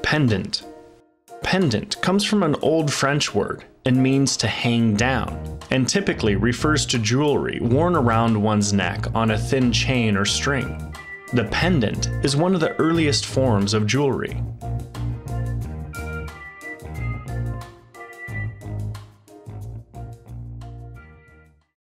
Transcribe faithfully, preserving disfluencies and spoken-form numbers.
Pendant. Pendant comes from an old French word and means to hang down, and typically refers to jewelry worn around one's neck on a thin chain or string. The pendant is one of the earliest forms of jewelry.